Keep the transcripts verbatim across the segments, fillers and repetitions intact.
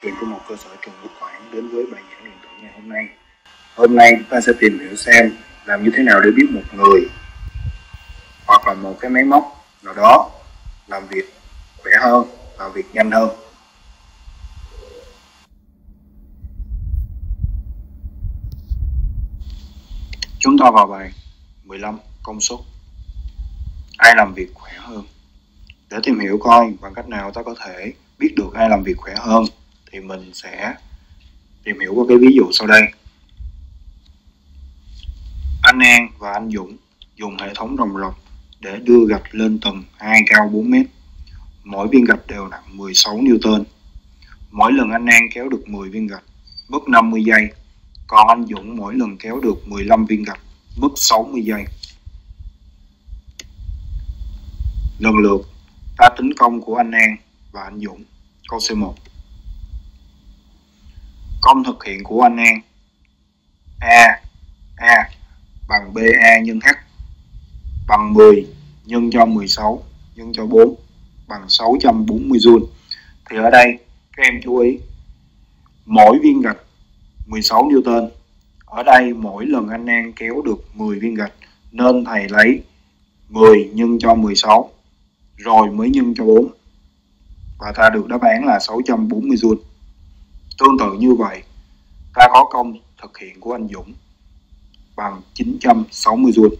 Chuyện của một cơ sở trường quốc toán đến với bài giảng điện tử ngày hôm nay. Hôm nay ta sẽ tìm hiểu xem làm như thế nào để biết một người hoặc là một cái máy móc nào đó làm việc khỏe hơn, làm việc nhanh hơn. Chúng ta vào bài mười lăm, công suất. Ai làm việc khỏe hơn? Để tìm hiểu coi bằng cách nào ta có thể biết được ai làm việc khỏe hơn thì mình sẽ tìm hiểu qua cái ví dụ sau đây. Anh An và anh Dũng dùng hệ thống ròng lọc để đưa gạch lên tầng hai cao bốn mét. Mỗi viên gạch đều nặng mười sáu Newton. Mỗi lần anh An kéo được mười viên gạch mất năm mươi giây, còn anh Dũng mỗi lần kéo được mười lăm viên gạch mất sáu mươi giây. Lần lượt ta tính công của anh An và anh Dũng. Câu C một. Công thực hiện của anh An A A bằng bê a nhân H bằng mười nhân cho mười sáu nhân cho bốn bằng sáu trăm bốn mươi joule. Thì ở đây các em chú ý, mỗi viên gạch mười sáu Newton. Ở đây mỗi lần anh An kéo được mười viên gạch nên thầy lấy mười nhân cho mười sáu rồi mới nhân cho bốn, và ta được đáp án là sáu trăm bốn mươi joule. Tương tự như vậy, ta có công thực hiện của anh Dũng bằng chín trăm sáu mươi joule.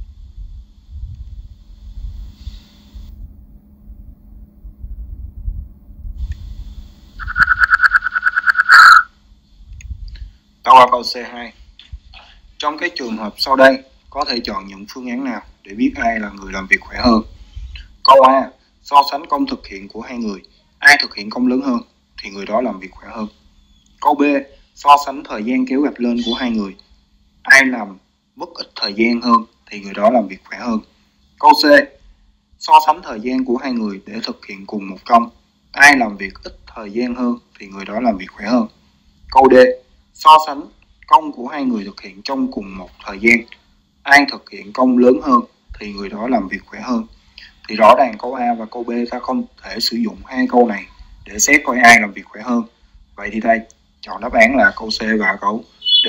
Ta qua câu C hai. Trong cái trường hợp sau đây, có thể chọn những phương án nào để biết ai là người làm việc khỏe hơn? Câu A. So sánh công thực hiện của hai người. Ai thực hiện công lớn hơn thì người đó làm việc khỏe hơn. Câu B. So sánh thời gian kéo gạch lên của hai người. Ai làm mất ít thời gian hơn thì người đó làm việc khỏe hơn. Câu C. So sánh thời gian của hai người để thực hiện cùng một công. Ai làm việc ít thời gian hơn thì người đó làm việc khỏe hơn. Câu D. So sánh công của hai người thực hiện trong cùng một thời gian. Ai thực hiện công lớn hơn thì người đó làm việc khỏe hơn. Thì rõ ràng câu A và câu B ta không thể sử dụng hai câu này để xét coi ai làm việc khỏe hơn. Vậy thì ta chọn đáp án là câu C và câu D.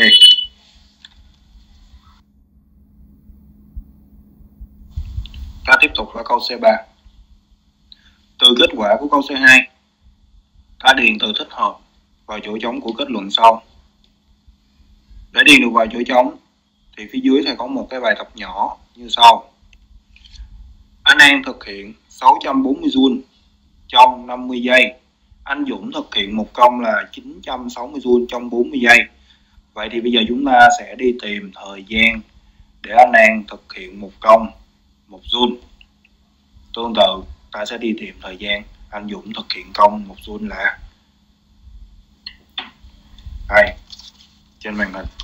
Ta tiếp tục với câu C ba. Từ kết quả của câu C hai, ta điền từ thích hợp vào chỗ trống của kết luận sau. Để điền được vào chỗ trống thì phía dưới thầy có một cái bài tập nhỏ như sau. Anh An thực hiện sáu trăm bốn mươi joule trong năm mươi giây. Anh Dũng thực hiện một công là chín trăm sáu mươi joule trong bốn mươi giây. Vậy thì bây giờ chúng ta sẽ đi tìm thời gian để anh An thực hiện một công một joule. Tương tự, ta sẽ đi tìm thời gian anh Dũng thực hiện công một joule là đây, trên màn hình.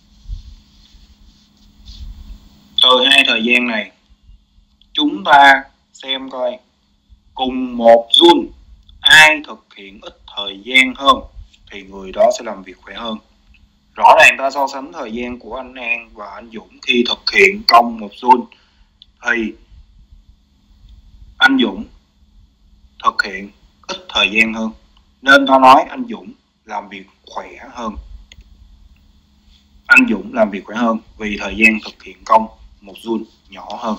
Từ hai thời gian này, chúng ta xem coi cùng một joule ai thực hiện ít thời gian hơn thì người đó sẽ làm việc khỏe hơn. Rõ ràng ta so sánh thời gian của anh An và anh Dũng khi thực hiện công một joule thì anh Dũng thực hiện ít thời gian hơn, nên ta nói anh Dũng làm việc khỏe hơn. Anh Dũng làm việc khỏe hơn vì thời gian thực hiện công một joule nhỏ hơn.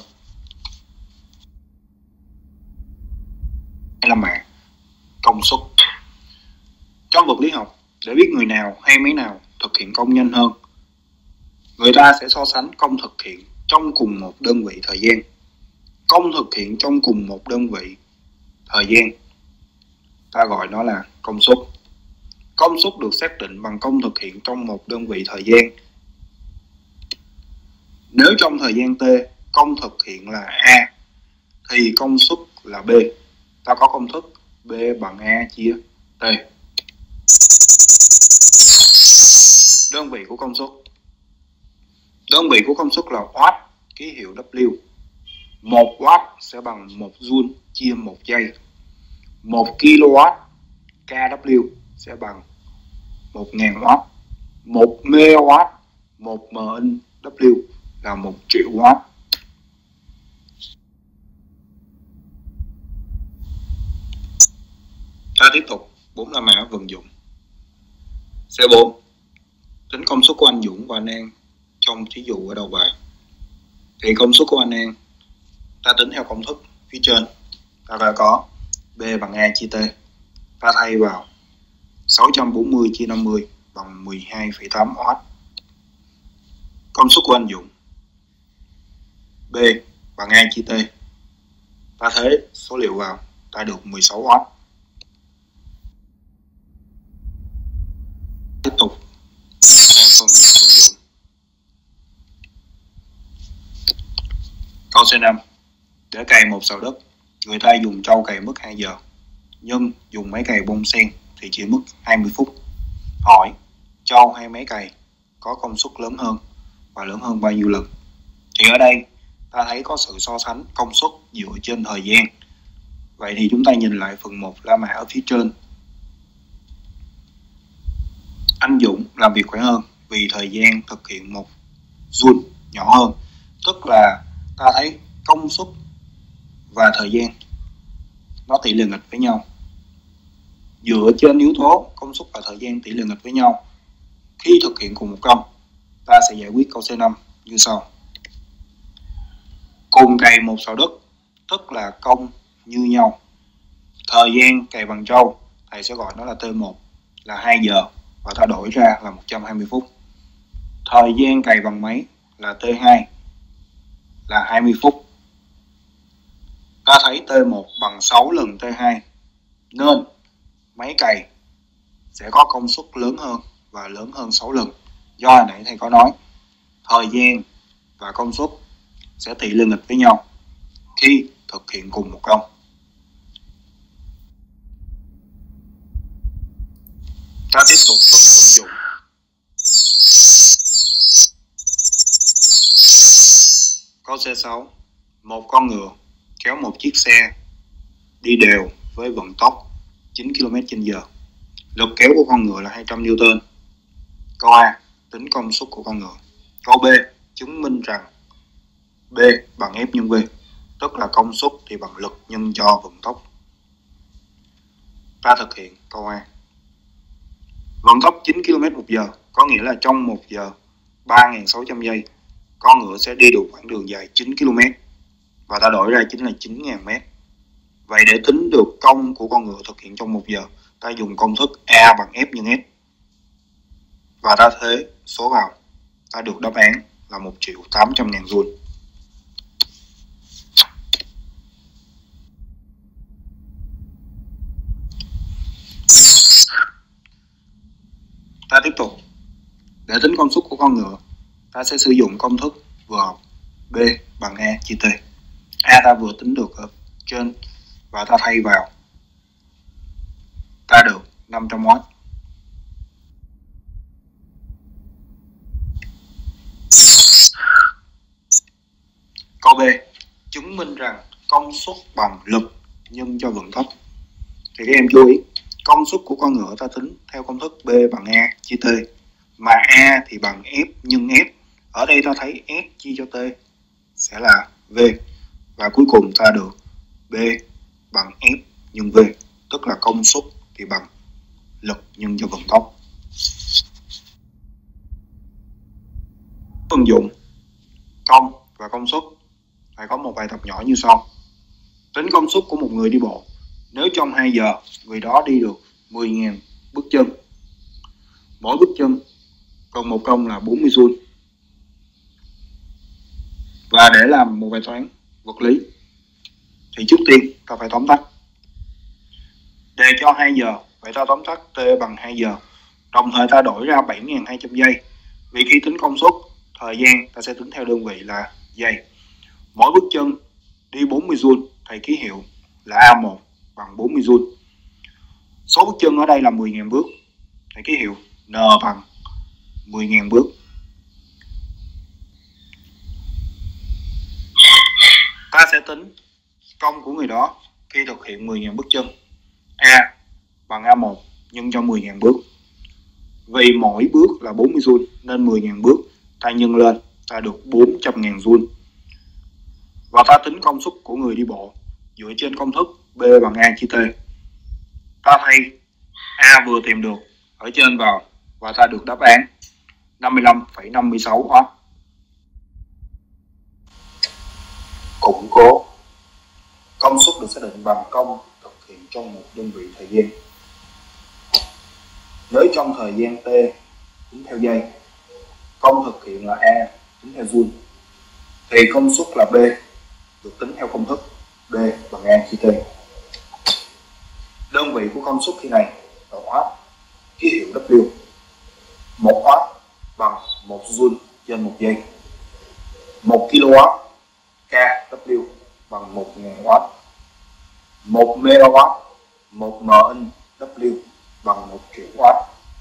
Hay là mạng công suất. Trong vật lý học, để biết người nào hay máy nào thực hiện công nhanh hơn, người ta sẽ so sánh công thực hiện trong cùng một đơn vị thời gian. Công thực hiện trong cùng một đơn vị thời gian, ta gọi nó là công suất. Công suất được xác định bằng công thực hiện trong một đơn vị thời gian. Nếu trong thời gian T, công thực hiện là A, thì công suất là B. Ta có công thức B bằng A chia T. Đơn vị của công suất. Đơn vị của công suất là Watt, ký hiệu W. một watt sẽ bằng một joule chia một giây. một kilowatt kW sẽ bằng một nghìn watt. một megawatt, một min W là một triệu watt. Ta tiếp tục bốn la mã vận dụng. C bốn. Tính công suất của anh Dũng và anh An trong thí dụ ở đầu bài. Thì công suất của anh An ta tính theo công thức phía trên. Ta đã có B bằng A chia T. Ta thay vào sáu trăm bốn mươi chia năm mươi bằng mười hai phẩy tám oát. Công suất của anh Dũng B bằng A chia T. Ta thế số liệu vào, ta được mười sáu oát. Tiếp tục sang phần sử dụng. Câu C năm. Để cày một sào đất, người ta dùng trâu cày mất hai giờ, nhưng dùng máy cày bông sen thì chỉ mất hai mươi phút. Hỏi trâu hay máy cày có công suất lớn hơn và lớn hơn bao nhiêu lần? Thì ở đây ta thấy có sự so sánh công suất dựa trên thời gian. Vậy thì chúng ta nhìn lại phần một la mã ở phía trên. Anh Dũng làm việc khỏe hơn vì thời gian thực hiện một joule nhỏ hơn. Tức là ta thấy công suất và thời gian nó tỷ lệ nghịch với nhau. Dựa trên yếu tố công suất và thời gian tỷ lệ nghịch với nhau, khi thực hiện cùng một công, ta sẽ giải quyết câu C năm như sau. Cùng cày một sào đất, tức là công như nhau. Thời gian cày bằng trâu, thầy sẽ gọi nó là T một là hai giờ và ta đổi ra là một trăm hai mươi phút. Thời gian cày bằng máy là T hai là hai mươi phút. Ta thấy T một bằng sáu lần T hai nên máy cày sẽ có công suất lớn hơn và lớn hơn sáu lần. Do hồi nãy thầy có nói thời gian và công suất sẽ tỷ lệ nghịch với nhau khi thực hiện cùng một công. Ta tiếp tục phần vận dụng. Câu C sáu. Một con ngựa kéo một chiếc xe đi đều với vận tốc chín ki lô mét trên giờ. Lực kéo của con ngựa là hai trăm Newton. Câu A. Tính công suất của con ngựa. Câu B. Chứng minh rằng B bằng F nhân V, tức là công suất thì bằng lực nhân cho vận tốc. Ta thực hiện câu A. Vận tốc chín ki lô mét một giờ có nghĩa là trong một giờ ba nghìn sáu trăm giây, con ngựa sẽ đi được quãng đường dài chín ki lô mét và ta đổi ra chính là chín nghìn mét. Vậy để tính được công của con ngựa thực hiện trong một giờ, ta dùng công thức A bằng F nhân S và ta thế số vào, ta được đáp án là một triệu tám trăm ngàn joule. Ta tiếp tục. Để tính công suất của con ngựa, ta sẽ sử dụng công thức vừa học B bằng A chia T. A ta vừa tính được ở trên và ta thay vào, ta được năm trăm oát. Câu B. Chứng minh rằng công suất bằng lực nhân cho vận tốc. Thì các em chú ý, công suất của con ngựa ta tính theo công thức B bằng A chia T, mà A thì bằng F nhân S. Ở đây ta thấy S chia cho T sẽ là V, và cuối cùng ta được B bằng F nhân V, tức là công suất thì bằng lực nhân cho vận tốc. Vận dụng công và công suất, phải có một bài tập nhỏ như sau. Tính công suất của một người đi bộ. Nếu trong hai giờ người đó đi được mười nghìn bước chân, mỗi bước chân cần một công là bốn mươi joule. Và để làm một bài toán vật lý thì trước tiên ta phải tóm tắt. Đề cho hai giờ, vậy ta tóm tắt T bằng hai giờ. Đồng thời ta đổi ra bảy nghìn hai trăm giây. Vì khi tính công suất, thời gian ta sẽ tính theo đơn vị là giây. Mỗi bước chân đi bốn mươi joule, thầy ký hiệu là A một bằng bốn mươi joule. Số bước chân ở đây là mười nghìn bước, thầy ký hiệu N bằng mười nghìn bước. Ta sẽ tính công của người đó khi thực hiện mười nghìn bước chân. A bằng A một nhân cho mười nghìn bước. Vì mỗi bước là bốn mươi joule nên mười nghìn bước ta nhân lên, ta được bốn trăm nghìn joule. Và ta tính công suất của người đi bộ dựa trên công thức B bằng A chia T. Ta thay A vừa tìm được ở trên vào và ta được đáp án năm mươi lăm phẩy năm mươi sáu oát. Củng cố. Công suất được xác định bằng công thực hiện trong một đơn vị thời gian. Nếu trong thời gian t tính theo giây, công thực hiện là A tính theo Joule, thì công suất là B được tính theo công thức D bằng A chia T. Đơn vị của công suất khi này là oát, ký hiệu W. Một oát bằng một Joule trên một giây. Một kW kW bằng một nghìn oát. Một megawatt, một min W bằng một triệu oát.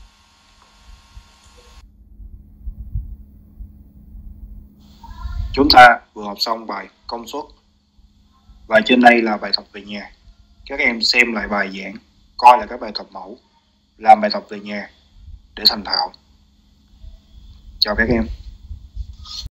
Chúng ta vừa học xong bài công suất và trên đây là bài tập về nhà. Các em xem lại bài giảng, coi lại các bài tập mẫu, làm bài tập về nhà để thành thạo. Chào các em.